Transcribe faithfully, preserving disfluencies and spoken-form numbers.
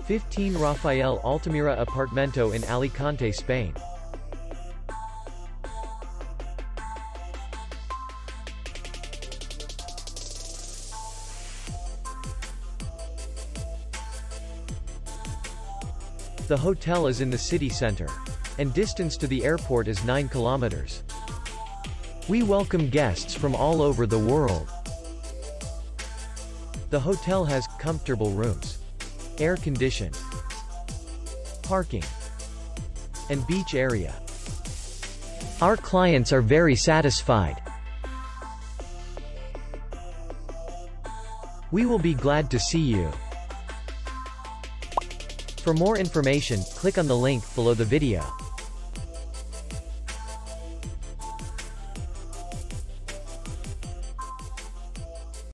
fifteen Rafael Altamira Apartmento in Alicante, Spain. The hotel is in the city center, and distance to the airport is nine kilometers. We welcome guests from all over the world. The hotel has comfortable rooms, air conditioned, parking, and beach area. Our clients are very satisfied. We will be glad to see you. For more information, click on the link below the video.